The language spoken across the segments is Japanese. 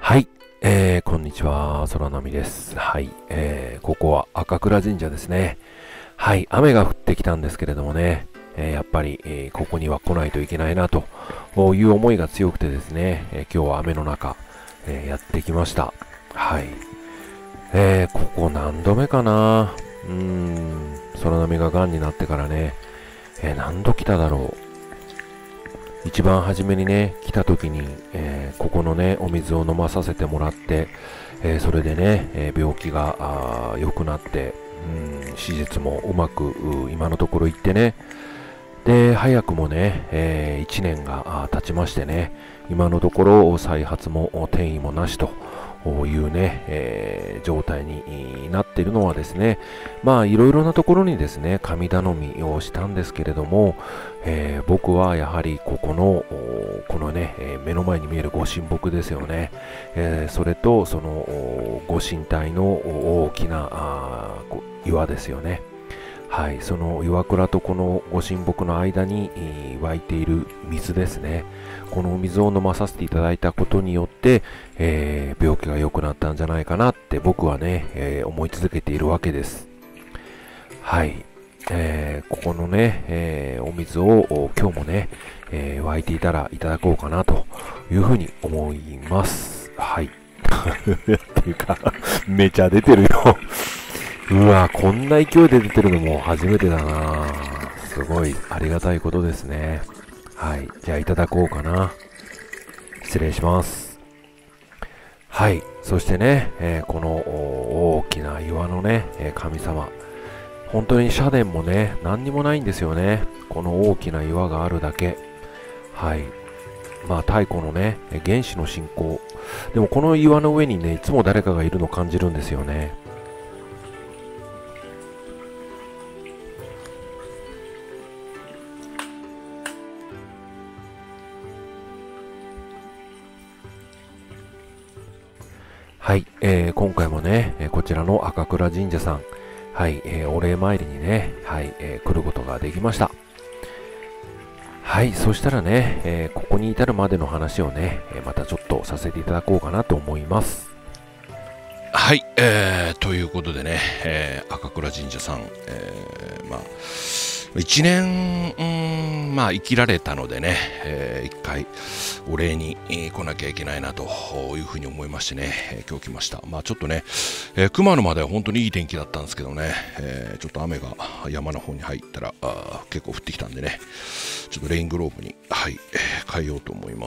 はい、こんにちは、空波です。はい、ここは赤倉神社ですね。はい、雨が降ってきたんですけれどもね、やっぱり、ここには来ないといけないなという思いが強くてですね、今日は雨の中、やってきました。はい、ここ何度目かな。空波が癌になってからね、何度来ただろう。一番初めにね、来た時に、ここのね、お水を飲まさせてもらって、それでね、病気が良くなって、手術もうまく今のところ行ってね、で、早くもね、1年が経ちましてね、今のところ再発も転移もなしというね、状態になっているのはですね、まあいろいろなところにですね、神頼みをしたんですけれども、僕はやはりこのね、目の前に見えるご神木ですよね、それとそのご神体の大きな岩ですよね。はい、その岩倉とこのご神木の間に湧いている水ですね。この水を飲まさせていただいたことによって、病気が良くなったんじゃないかなって僕はね、思い続けているわけです。はい、ここのね、お水を今日もね、湧いていたらいただこうかなというふうに思います。はい。っていうか、めちゃ出てるよ。うわ、こんな勢いで出てるのも初めてだな。すごいありがたいことですね。はい。じゃあいただこうかな。失礼します。はい。そしてね、この大きな岩のね、神様。本当に社殿もね、何にもないんですよね。この大きな岩があるだけ。はい。まあ太古のね、原始の信仰。でもこの岩の上にね、いつも誰かがいるのを感じるんですよね。はい、今回もね、こちらの赤倉神社さん、はい、お礼参りにね、はい、来ることができました。はい、そしたらね、ここに至るまでの話をね、またちょっとさせていただこうかなと思います。 はい、ということでね、赤倉神社さん、まあ1年、まあ生きられたのでね、一回お礼に来なきゃいけないなというふうに思いましてね、今日来ました。まあちょっとね、熊野までは本当にいい天気だったんですけどね、ちょっと雨が山の方に入ったら結構降ってきたんでね、ちょっとレイングローブに、はい、変えようと思います。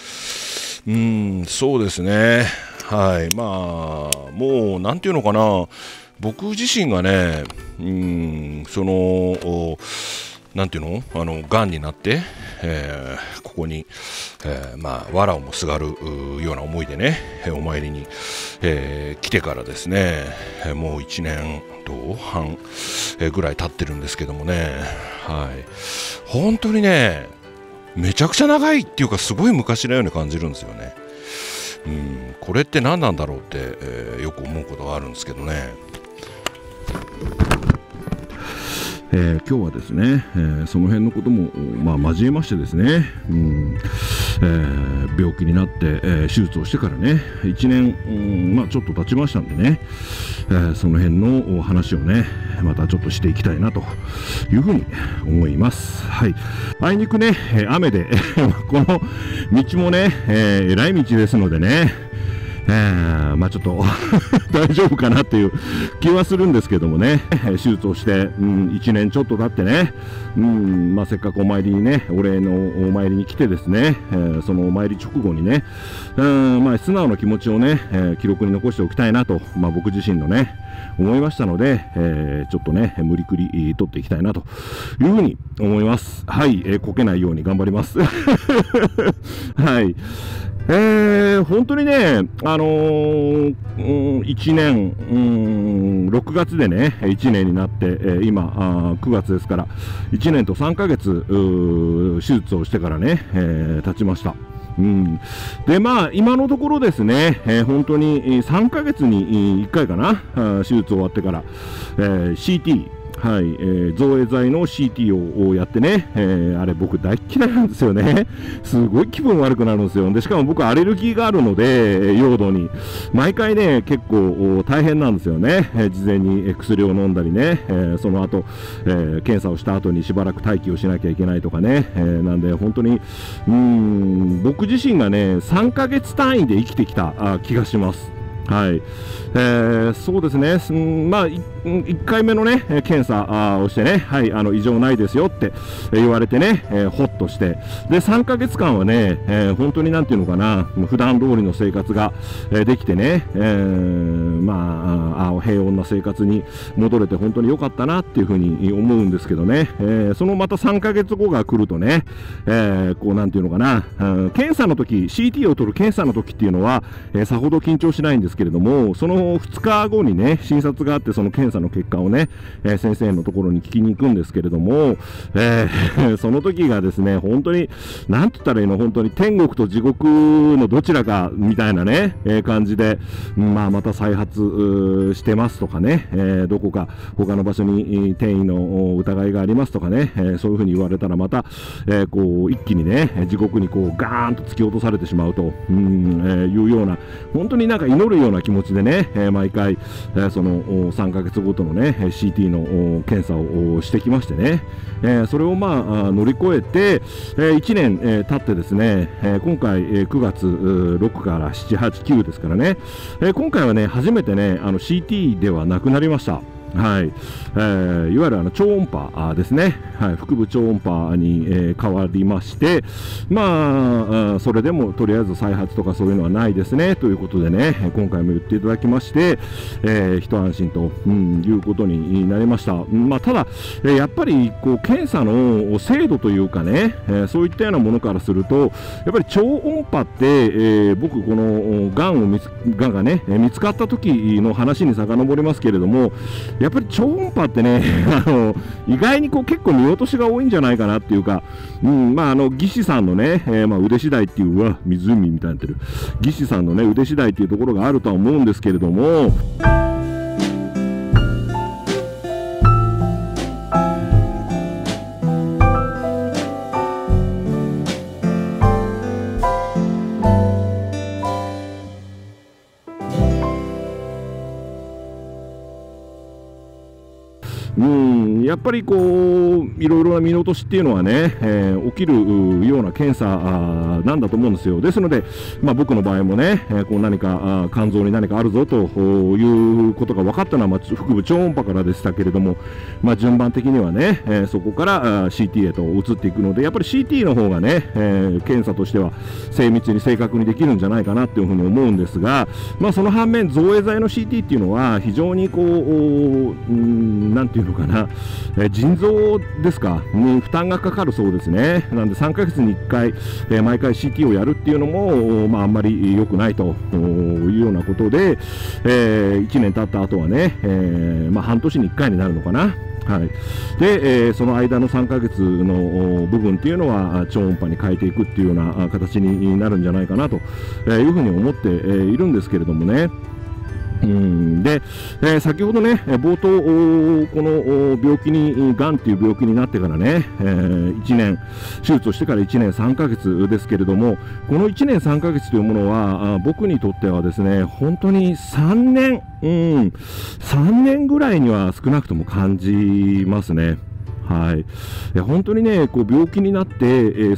そうですね。はい、まあもうなんていうのかな、僕自身がね、なんていうの、癌になって、ここに、まあ藁をもすがるような思いでね、お参りに、来てからですね、もう1年半、ぐらい経ってるんですけどもね、はい、本当にね、めちゃくちゃ長いっていうか、すごい昔のように感じるんですよね。これって何なんだろうって、よく思うことがあるんですけどね。今日はですね、その辺のことも、交えましてですね、病気になって、手術をしてからね1年、ちょっと経ちましたんでね、その辺の話をねまたちょっとしていきたいなというふうに思います。はい、あいにくね雨でこの道もね、えらい道ですのでね、ちょっと大丈夫かなっていう気はするんですけどもね、手術をして、1年ちょっと経ってね、せっかくお参りにね、お礼のお参りに来てですね、そのお参り直後にね、素直な気持ちをね、記録に残しておきたいなと、僕自身のね、思いましたので、ちょっとね、無理くり取っていきたいなというふうに思います。はい、こけないように頑張ります。はい。本当にね、1年、6月でね、1年になって、今9月ですから、1年と3ヶ月、手術をしてからね、経ちました。で、今のところですね、本当に3ヶ月に1回かな、手術終わってから、CT、 はい、造影剤の CT をやってね、あれ僕大嫌いなんですよね。すごい気分悪くなるんですよ。で、しかも僕アレルギーがあるので、用土に。毎回ね、結構大変なんですよね。事前に薬を飲んだりね、その後、検査をした後にしばらく待機をしなきゃいけないとかね。なんで本当に、僕自身がね、3ヶ月単位で生きてきた気がします。はい、そうですね、まあ、1回目のね、検査をしてね、はい、異常ないですよって言われてね、ほっとして、で、3ヶ月間はね、本当になんていうのかな、普段通りの生活ができてね、まあ、平穏な生活に戻れて本当に良かったなっていうふうに思うんですけどね、そのまた3ヶ月後が来るとね、こうなんていうのかな、検査の時、CT を取る検査の時っていうのは、さほど緊張しないんですけれども、その2日後にね、診察があって、その検査の結果をね、先生のところに聞きに行くんですけれども、その時がですね、本当に、なんて言ったらいいの、本当に天国と地獄のどちらかみたいなね、感じで、また再発してますとかね、どこか他の場所に転移の疑いがありますとかね、そういうふうに言われたらまた、こう一気にね、地獄にこうガーンと突き落とされてしまうというような、本当になんか祈るような気持ちでね、毎回、その3ヶ月ごとのね CT の検査をしてきましてね、それを乗り越えて、1年、経ってですね、今回、9月6から7、8、9ですからね、今回はね初めてねCT ではなくなりました。はい、いわゆる超音波ですね、はい、腹部超音波に、変わりまして、それでもとりあえず再発とかそういうのはないですねということでね、今回も言っていただきまして、一安心と、いうことになりました。ただ、やっぱりこう検査の精度というかね、そういったようなものからすると、やっぱり超音波って、僕、このがんがね、見つかった時の話に遡りますけれども、やっぱり超音波ってね意外にこう結構見落としが多いんじゃないかなっていうか、技師さんのね、腕次第っていう、湖みたいになってる技師さんのね腕次第っていうところがあるとは思うんですけれども、やっぱりこういろいろな見落としっていうのはね、起きるような検査なんだと思うんですよ。ですので、僕の場合もね、こう何か肝臓に何かあるぞということが分かったのは、腹部超音波からでしたけれども、順番的にはね、そこから CT へと移っていくので、やっぱり CT の方がね、検査としては精密に正確にできるんじゃないかなっていうふうに思うんですが、その反面造影剤の CT っていうのは非常にこうなんていうのかな、腎臓ですかに負担がかかるそうですね。なんで3ヶ月に1回、毎回 CT をやるっていうのも、あんまり良くないというようなことで、1年経った後はね、半年に1回になるのかな。はい、で、その間の3ヶ月の部分っていうのは超音波に変えていくっていうような形になるんじゃないかなというふうに思っているんですけれどもね。で、先ほどね、冒頭、この病気に、がんっていう病気になってからね、1年、手術をしてから1年3ヶ月ですけれども、この1年3ヶ月というものは、僕にとってはですね、本当に3年ぐらいには少なくとも感じますね。はい、いや本当にね、こう病気になって、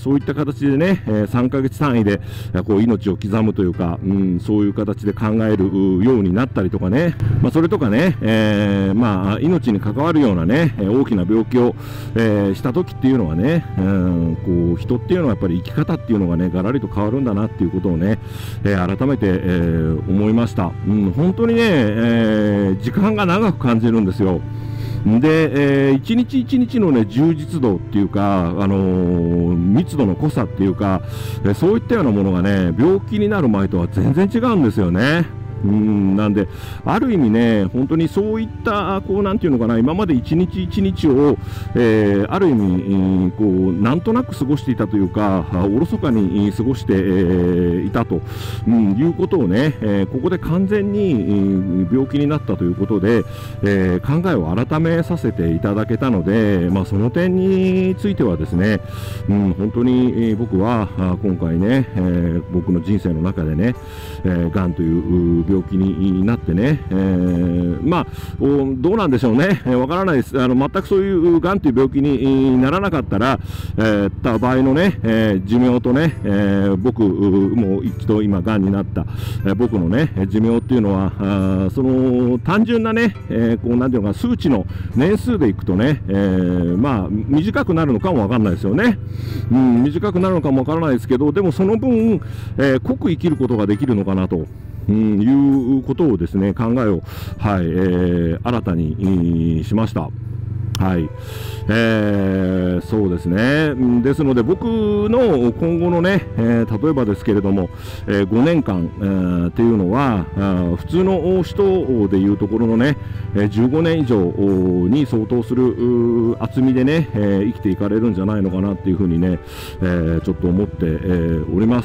そういった形でね、3ヶ月単位でこう命を刻むというか、そういう形で考えるようになったりとかね、それとかね、命に関わるようなね、大きな病気を、した時っていうのはね、こう人っていうのはやっぱり生き方っていうのがね、ガラリと変わるんだなっていうことをね、改めて、思いました。本当にね、時間が長く感じるんですよ。で、一日一日のね、充実度っていうか、密度の濃さっていうか、そういったようなものがね、病気になる前とは全然違うんですよね。 なんで、ある意味ね、本当にそういったなんていうのかな、今まで一日一日を、ある意味、なんとなく過ごしていたというか、おろそかに過ごして、いたと、いうことをね、ここで完全に、病気になったということで、考えを改めさせていただけたので、その点についてはですね、本当に、僕は今回ね、僕の人生の中でね、がんという病気になってね、どうなんでしょうね、わからないです。全くそういうがんという病気にならなかったら、た場合のね、寿命とね、僕も一度今がんになった、僕のね、寿命っていうのは、その単純なね、なんていうのか、数値の年数でいくとね、短くなるのかもわかんないですよね。短くなるのかもわからないですけど、でもその分、濃く生きることができるのかなと。いうことをですね、考えを、新たにしました。はい、そうですね。ですので、僕の今後のね、例えばですけれども、5年間、っていうのは、普通の人でいうところのね、15年以上に相当する厚みでね、生きていかれるんじゃないのかなっていうふうにね、ちょっと思っております。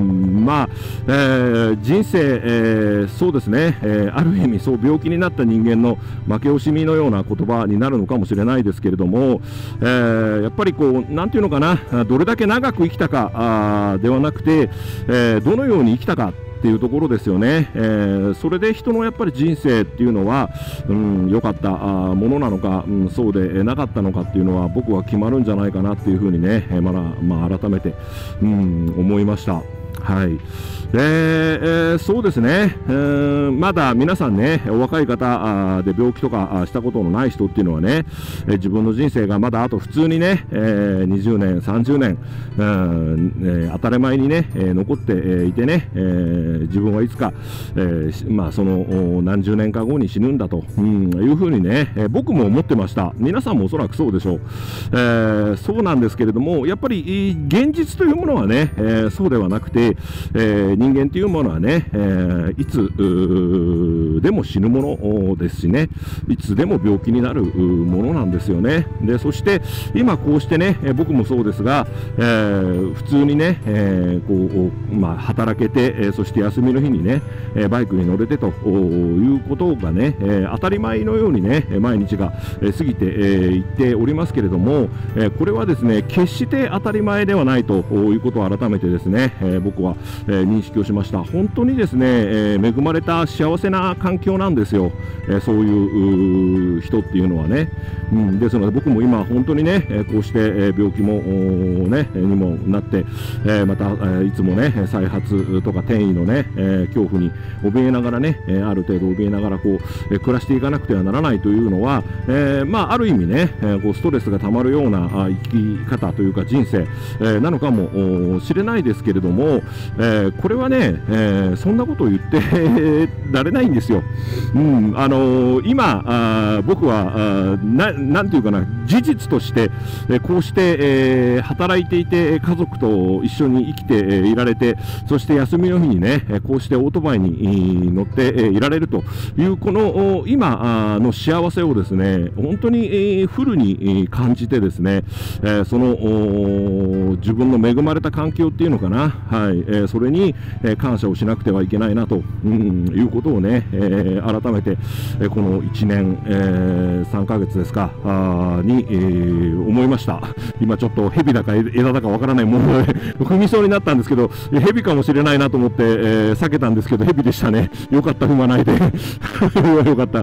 人生、そうですね、ある意味、そう病気になった人間の負け惜しみのような言葉になるのかもしれないですけれども、やっぱりなんていうのかな、どれだけ長く生きたかではなくて、どのように生きたかっていうところですよね。それで人のやっぱり人生っていうのは、良かったものなのか、そうでなかったのかっていうのは僕は決まるんじゃないかなっていうふうにね、改めて、思いました。はい。そうですね、まだ皆さんね、お若い方で病気とかしたことのない人っていうのはね、自分の人生がまだあと普通にね、20年、30年、当たり前にね、残っていてね、自分はいつか、その何十年か後に死ぬんだと、いうふうにね、僕も思ってました。皆さんもおそらくそうでしょう。そうなんですけれども、やっぱり現実というものはね、そうではなくて、人間というものはね、いつでも死ぬものですしね、いつでも病気になるものなんですよね。で、そして今こうしてね、僕もそうですが、普通にね、働けて、そして休みの日にね、バイクに乗れてということがね、当たり前のようにね、毎日が過ぎていっておりますけれども、これはですね、決して当たり前ではないということを改めてですね、僕は認識をしました。本当にですね、恵まれた幸せな環境なんですよ。そういう人っていうのはね。ですので僕も今本当にね、こうして病気もねにもなって、またいつもね再発とか転移のね、恐怖に怯えながらね、ある程度怯えながら暮らしていかなくてはならないというのは、ある意味ね、ストレスがたまるような生き方というか人生、なのかもしれないですけれども、これはね、そんなことを言ってられないんですよ。今僕はなんていうかな、事実として、こうして、働いていて家族と一緒に生きていられて、そして休みの日にねこうしてオートバイに乗っていられるというこの今の幸せをですね、本当にフルに感じてですね、その自分の恵まれた環境っていうのかな、それに感謝をしなくてはいけないなということをね、改めてこの1年3ヶ月ですかに思いました。今ちょっと蛇だか枝だかわからないもので踏みそうになったんですけど、蛇かもしれないなと思って避けたんですけど、蛇でしたね。よかった、踏まないでよかった。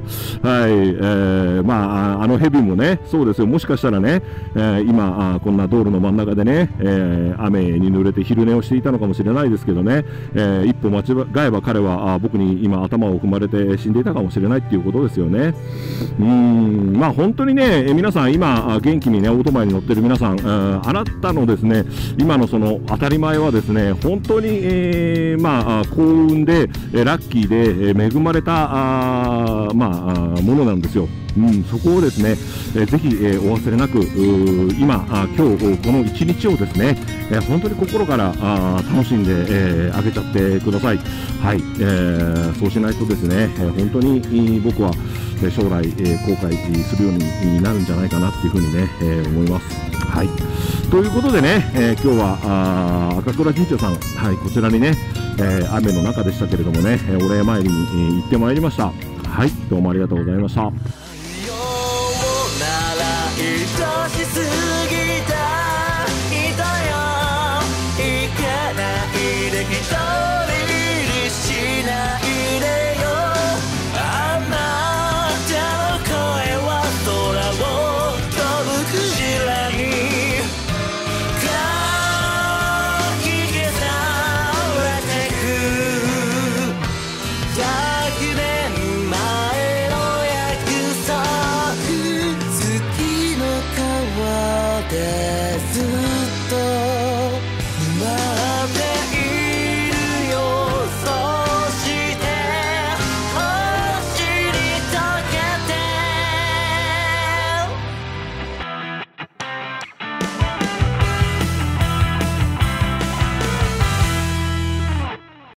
あの蛇もね、そうですよ、もしかしたらね、今こんな道路の真ん中でね、雨に濡れて昼寝をしていたのかもしれないですけどね、一歩間違えば彼は僕に今頭を踏まれて死んでいたかもしれないっていうことですよね。本当にね、皆さん今元気にねオートバイに乗ってる皆さん、あなたのですね今のその当たり前はですね、本当に、幸運でラッキーで恵まれたものなんですよ。 そこをですね、ぜひ、お忘れなく、今、今日この一日をですね、本当に心から楽しんで、あげちゃってください。はい、そうしないとですね、本当に僕は将来、後悔するようになるんじゃないかなっていうふうにね、思います。はい。ということでね、今日は赤倉神社さん、はい、こちらにね、雨の中でしたけれどもね、お礼参りに行ってまいりました。はい、どうもありがとうございました。